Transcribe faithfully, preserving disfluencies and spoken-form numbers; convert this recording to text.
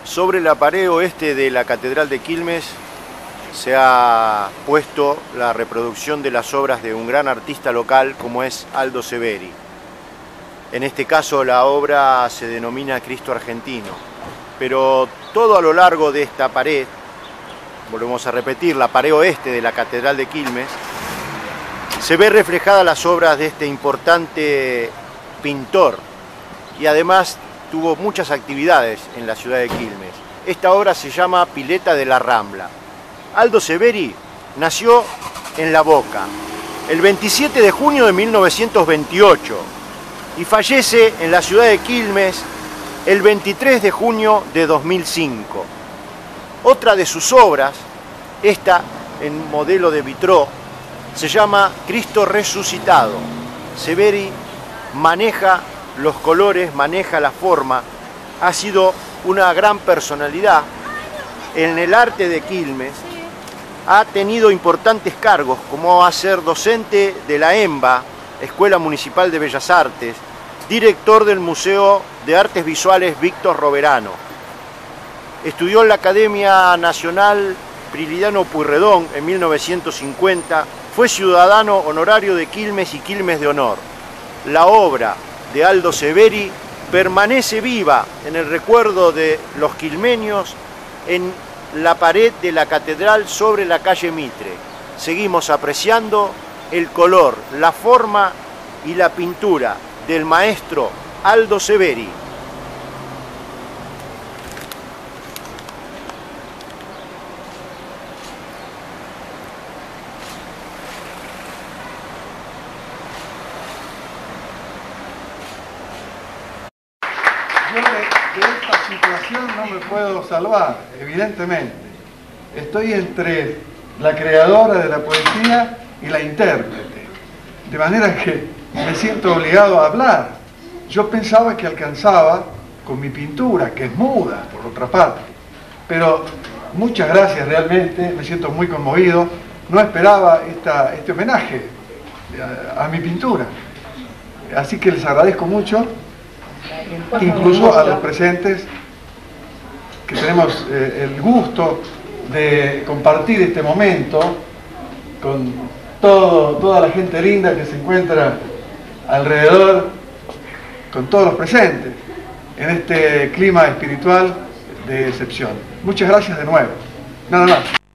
Sobre la pared oeste de la Catedral de Quilmes se ha puesto la reproducción de las obras de un gran artista local como es Aldo Severi. En este caso la obra se denomina Cristo Argentino, pero todo a lo largo de esta pared, volvemos a repetir, la pared oeste de la Catedral de Quilmes, se ve reflejadas las obras de este importante pintor y además tuvo muchas actividades en la ciudad de Quilmes. Esta obra se llama Pileta de la Rambla. Aldo Severi nació en La Boca el veintisiete de junio de mil novecientos veintiocho y fallece en la ciudad de Quilmes el veintitrés de junio de dos mil cinco. Otra de sus obras, esta en modelo de vitró, se llama Cristo Resucitado. Severi maneja los colores, maneja la forma, ha sido una gran personalidad en el arte de Quilmes, ha tenido importantes cargos como a ser docente de la EMBA, Escuela Municipal de Bellas Artes, director del Museo de Artes Visuales Víctor Roverano. Estudió en la Academia Nacional Prilidiano Pueyrredón en mil novecientos cincuenta, fue ciudadano honorario de Quilmes y Quilmes de Honor. La obra de Aldo Severi permanece viva en el recuerdo de los quilmeños en la pared de la catedral sobre la calle Mitre. Seguimos apreciando el color, la forma y la pintura del maestro Aldo Severi. Yo de, de esta situación no me puedo salvar, evidentemente. Estoy entre la creadora de la poesía y la intérprete. De manera que me siento obligado a hablar. Yo pensaba que alcanzaba con mi pintura, que es muda, por otra parte. Pero muchas gracias realmente, me siento muy conmovido. No esperaba esta, este homenaje a, a mi pintura. Así que les agradezco mucho. Incluso a los presentes, que tenemos eh, el gusto de compartir este momento con todo, toda la gente linda que se encuentra alrededor, con todos los presentes, en este clima espiritual de excepción. Muchas gracias de nuevo. Nada más.